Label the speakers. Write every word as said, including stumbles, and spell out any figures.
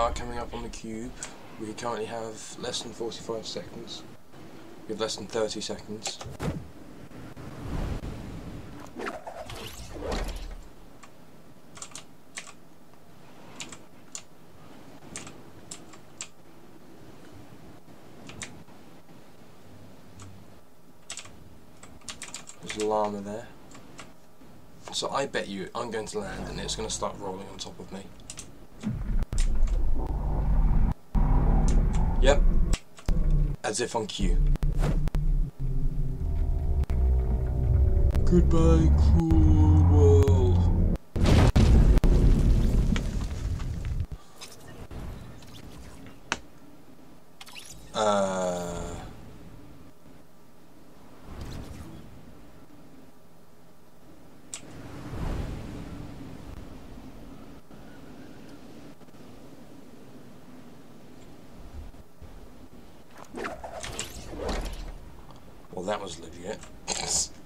Speaker 1: are coming up on the cube. We currently have less than forty-five seconds. We have less than thirty seconds. There's a llama there. So I bet you I'm going to land and it's going to start rolling on top of me. Yep. As if on cue. Goodbye, cruel world. Uh... Well, that was legit.